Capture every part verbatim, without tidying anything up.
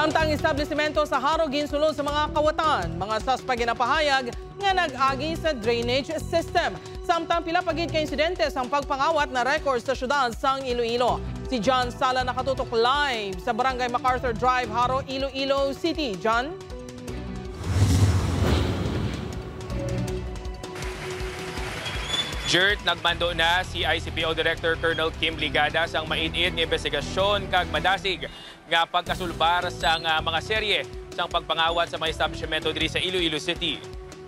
Samtang establishmento sa Haro ginsulod sa mga kawatan, mga suspect ginapahayag nga nag-agi sa drainage system. Samtang pila pagid ka insidente sa pagpangawat na record sa syudad sang Iloilo. Si John Sala nakatutok live sa Barangay MacArthur Drive, Haro, Iloilo City. John? Jert, nagmando na si I C P O Director Colonel Kim Ligada sang mainid nga investigasyon kag madasig nga pagkasulbar sang uh, mga serye sang pagpangawat sa mga establishmento diri sa Iloilo City.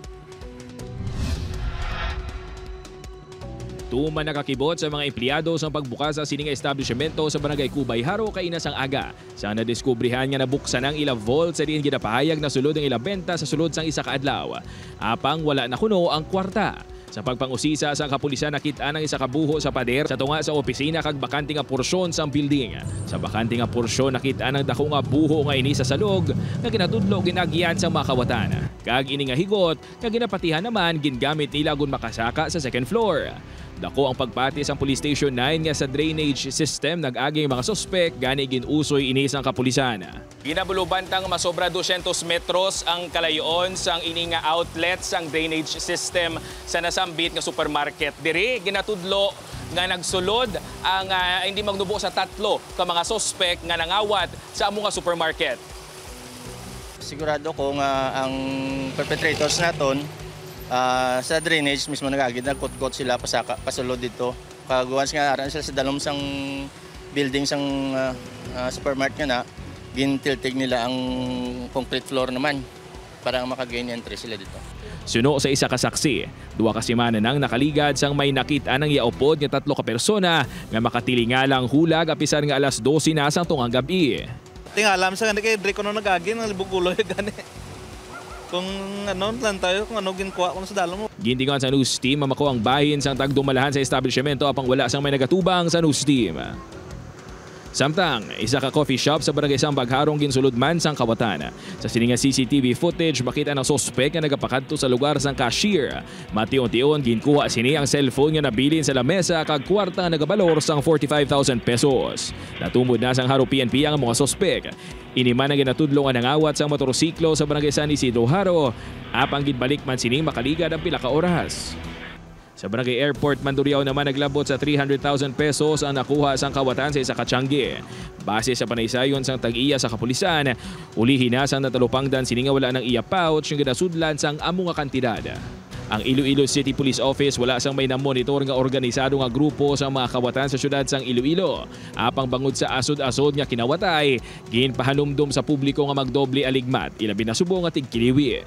Tuman nakakibot sa mga empleyado sa pagbukas sa sining establishmento sa Barangay Cubay, Haro, kainas ang aga. Sa nadiskubrihan nga nabuksan ang ila vault sa diin ginapahayag na sulod ang ila benta sa sulod sang isa ka adlaw. Apang wala na kuno ang kwarta. Sa pagpangusisa sa kapulisan, nakita ang isa ka buho sa pader sa tunga sa opisina kag bakante nga porsyon sa building. Sa bakante nga porsyon, nakita ang dako nga buho nga ini sa salog nga ginatudlo ginagiyan sa mga kawatan. Kag ini nga higot nga ginapatihan naman gingamit nila gun makasaka sa second floor. Dako ang pagpati sa Police Station nine nga sa drainage system nag-agi mga sospek gani ginusoy inis ang kapulisan. Ginabulubantang masobra dosyentos metros ang kalayoon sang ini nga outlet sang drainage system sa nasambit nga supermarket. Diri ginatudlo nga nagsulod ang uh, hindi magnubo sa tatlo ka mga sospek nga nangawat sa amo nga supermarket. Sigurado ko nga ang perpetrators naton Uh, sa drainage mismo nagagid nagkot-kot sila pasaka pasulod dito. Kag once nga aran sila sa dalom sang building sang uh, uh, supermarket nga na gintiltig nila ang concrete floor naman para makagain entry sila dito. Suno sa isa ka saksi, duwa ka semana nang nakaligad sang may nakita nang iaupod nga tatlo ka persona nga makatilingalang hulag apisan nga alas dose na sang tungang gabi. Tingalam sa nga kay Drico no nagagin ang libuguloy gani. Kung ano lang tayo, kung ano ginkuha ko sa dalo mo. Gintingan sa news team, mamako ang bahin sang tagdumalahan sa establishmento apang wala sang may nagatubang sa news team. Samtang, isa ka coffee shop sa Barangay Sambag, Harong ginsulod man sang kawatan. Sa sininga C C T V footage, makita ng sospek nga nagapakadto sa lugar sang cashier. Mation-tion ginkuha sini ang cellphone nga nabilin sa lamesa kag kwarta nga nagabalor sang forty-five thousand pesos. Natumod na sang Haro P N P ang mga sospek. Iniman ang ginatudlo nga nangawat sa motorsiklo sa Barangay San Isidro, Haro. Apang ginbalik man sining makaligad ang pila ka oras. Sa Barangay Airport, Mandurriao naman naglabot sa three hundred thousand pesos ang nakuha sang kawatan sa isa ka tiyanggi. Base sa panaysayon sang tag-iya sa kapulisan, ulihin na sang natalupangdan sininga wala ng iya pouch yung ginasudlan sang amo nga kantidad. Ang Iloilo City Police Office wala sang may namonitor nga organisado nga grupo sa mga kawatan sa syudad sang Iloilo. Apang bangod sa asod-asod nga kinawatay, ginpahanumdum sa publiko nga magdoble aligmat, ilabi na subo nga tigkiliwi.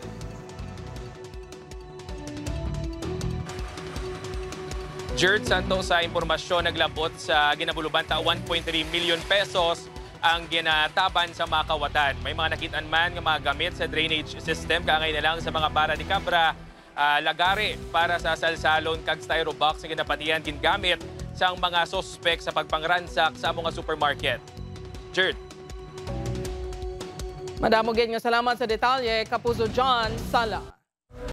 Jert, santo sa impormasyon, naglabot sa ginabulubanta one point three million pesos ang ginataban sa mga kawatan. May mga nakitaan man nga mga gamit sa drainage system, kaangay na lang sa mga bara ni Cabra, uh, lagari para sa salsalon kag styro box na ginapatihan gingamit sa mga sospek sa pagpangransak sa mga supermarket. Jert. Madamo gid nga salamat sa detalye, Kapuso John Sala.